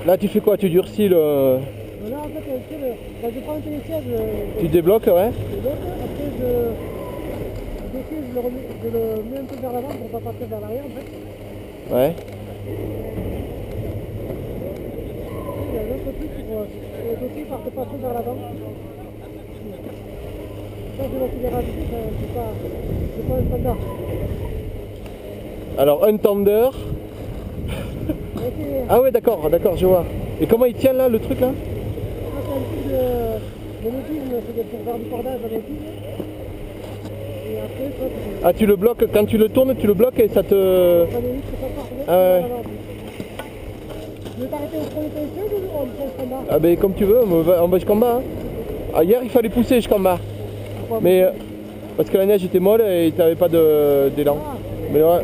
Là tu fais quoi? Tu durcis le... Là en fait, quand je prends un télésiège, Tu débloques, ouais. je bloque, après je le mets un peu vers l'avant pour ne pas partir vers l'arrière en fait. Ouais. Il y a un autre truc pour que le dossier ne parte pas trop vers l'avant. Ça c'est moi qui l'ai rajouté, c'est pas un standard. Alors un tender. Ah ouais d'accord, je vois. Et comment il tient là le truc là? Ça c'est un truc de nautisme, c'est pour faire du cordage à nautisme. Et après ça c'est... Ah tu le bloques, quand tu le tournes tu le bloques et ça te... Ça évite que ça parte Ah ouais. Tu veux t'arrêter au premier télésiège ou on prend le standard? Ah ben comme tu veux, on va jusqu'en bas. Hein. Ah, hier il fallait pousser jusqu'en bas. Pourquoi? Mais parce que la neige était molle et tu n'avais pas d'élan. Ah. Mais ouais.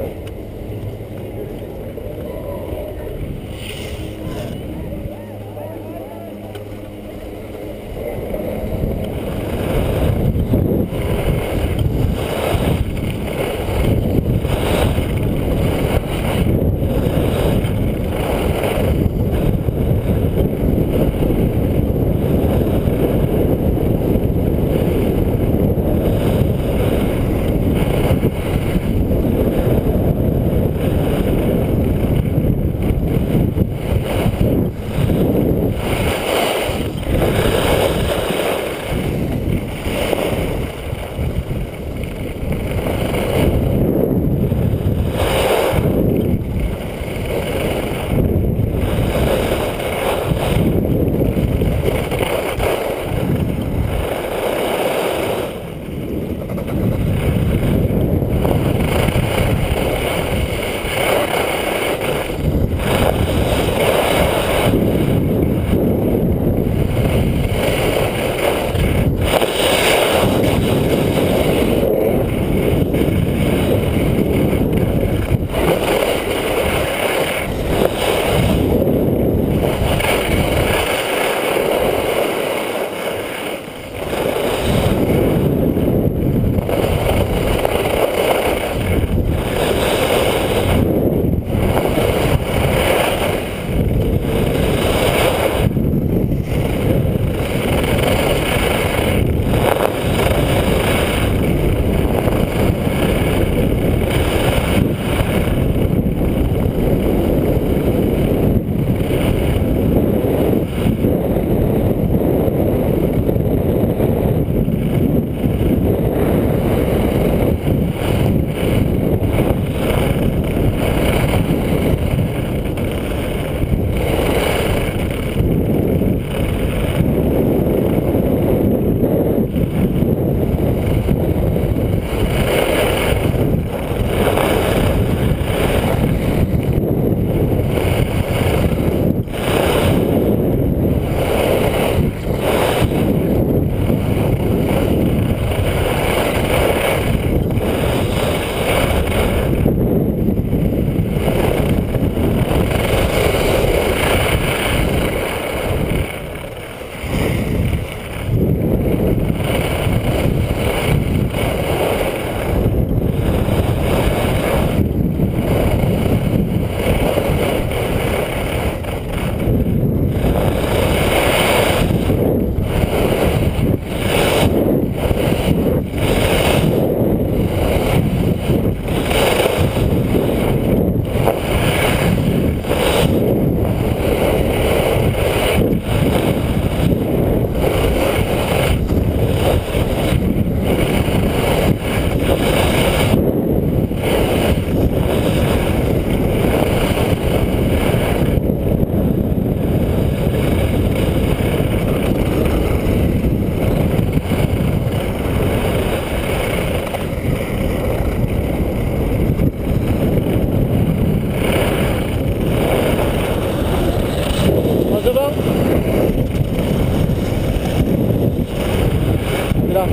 Là.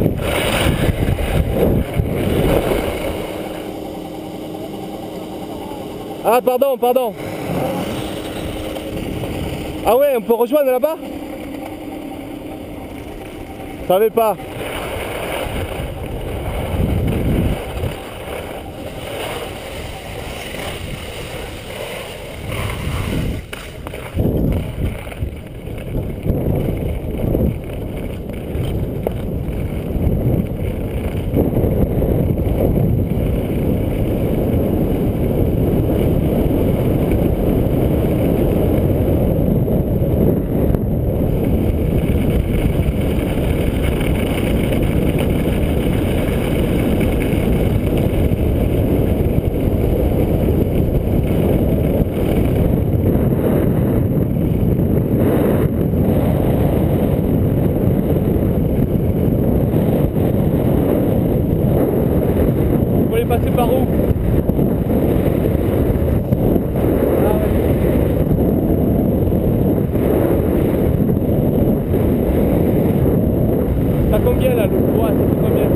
Ah pardon, pardon. Ah ouais, on peut rejoindre là-bas? Je savais pas. Ça combien là, le poids, ça fait combien?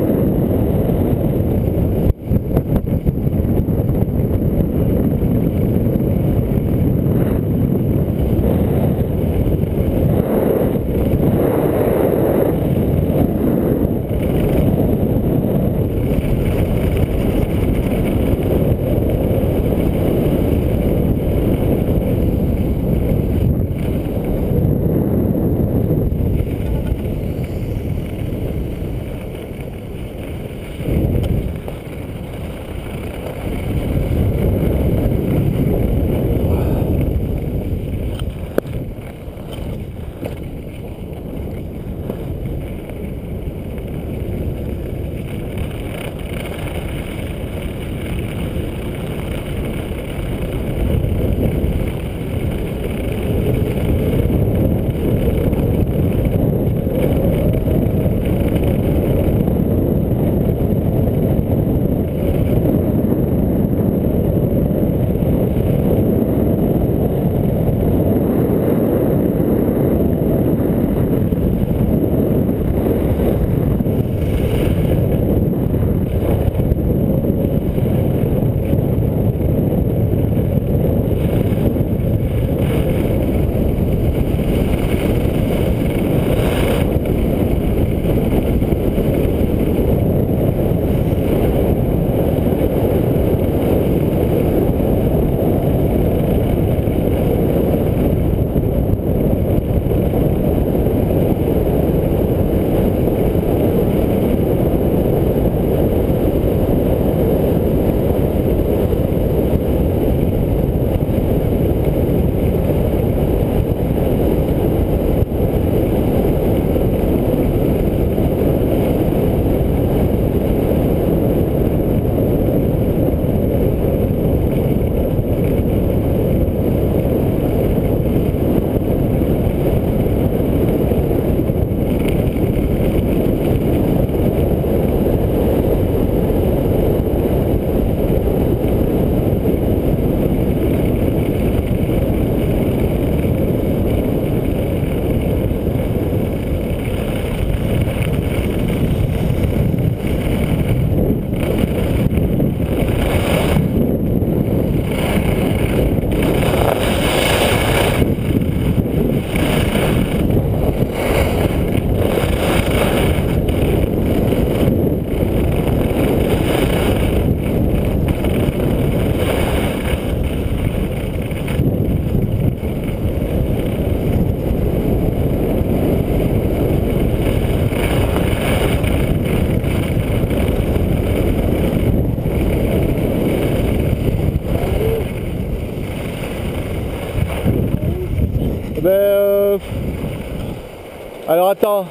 Alors attends, de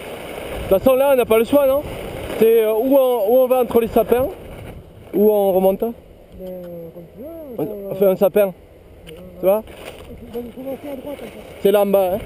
toute façon là on n'a pas le choix, non? C'est où on va entre les sapins, où on remonte? On fait un sapin, tu vois? C'est là en bas, hein?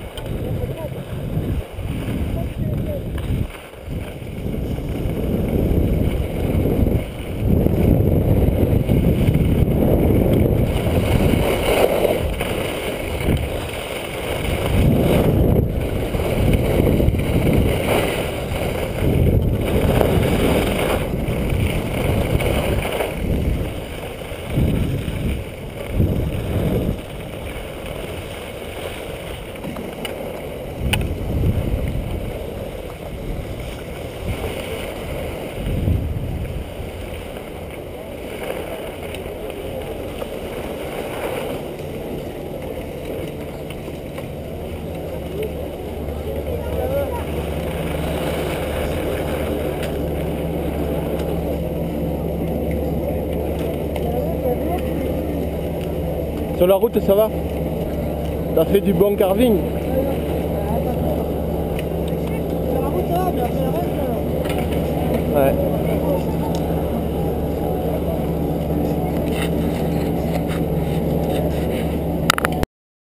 Sur la route ça va? T'as fait du bon carving? Sur la route ça va, mais après le reste... Ouais.